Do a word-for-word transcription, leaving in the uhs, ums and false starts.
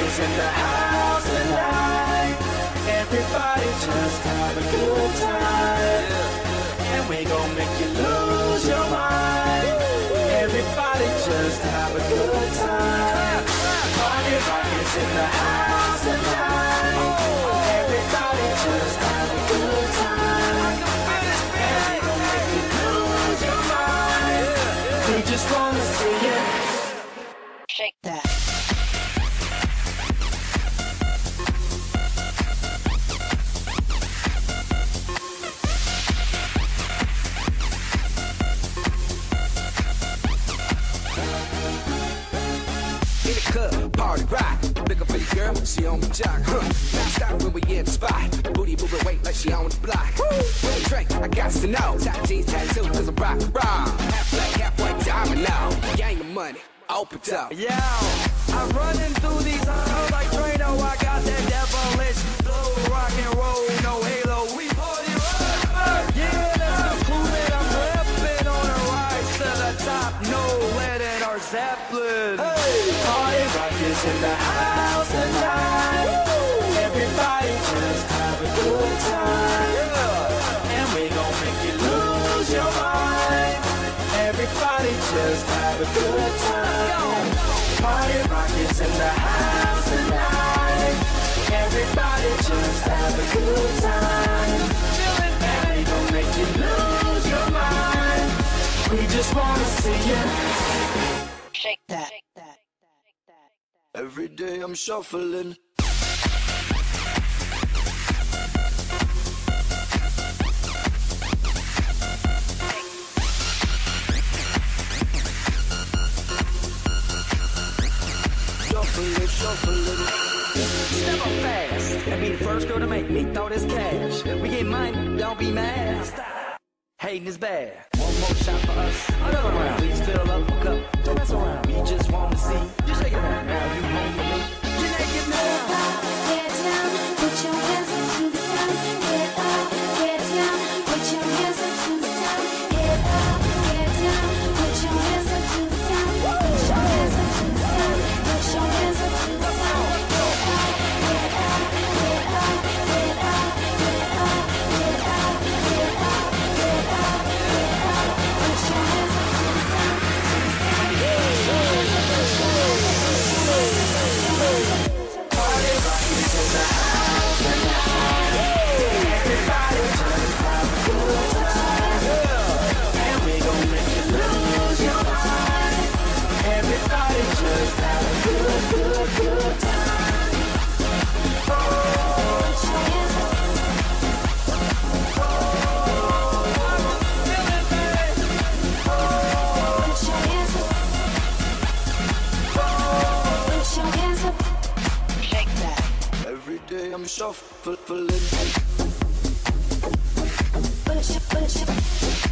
is in the house tonight. Everybody just have a good time, and we gon' make you lose your mind. Everybody just have a good time. Party rock is in the house tonight. Everybody just have a good time, and we gon' make you lose your mind. We just wanna see you shake that. In the club, party rock. Looking for your girl, she on the jock. Huh. Never stop when we in the spot. Booty moving weight like she on the block. With a drink, I got to know. Top jeans tattoo, cause I'm rock, raw. Half black, half white diamond now. Gang of money, open up. Yeah, I'm running through these halls like Drano. I got that devilish flow, rock and roll, no halo. We party rock. Yeah, that's the clue that I'm repping on a rise to the top. No lead in our Zeppelin. Hey, party rock is in the house tonight. Everybody just have a good time, and we gon' make you lose your mind. Everybody just have a good time. Party rock is in the house tonight. Everybody just have a good time, and we gon' make you lose your mind. We just wanna see you shake that. Every day I'm shuffling. Shuffling, shuffling. Step up fast and be the first girl to make me throw this cash. We get money, don't be mad. Hating is bad. One more shot for us. Another round. Please fill up a cup. Don't mess around. We just want to see you shake it out. Now you home with me. You naked now. Get down, put your hands up to the sun. Get up, get down, put your hands up to the sun. Get up, get down, put your hands up to the sun. Put your hands up to the sun. Put your hands up to the sun. Get up, get up, get up, get up, get up, get up, get up, get up, get up. Put your hands up to the sun, to the sun. Put your hands up to the sun. Party rock is in the house tonight. Everybody just have a good time, and we gon' make you lose your mind. Everybody just have a good, good, good time. Oh, Put your hands up. Put your hands up. Put your hands up. shake that. Every day I'm shuffling. Put your, put your.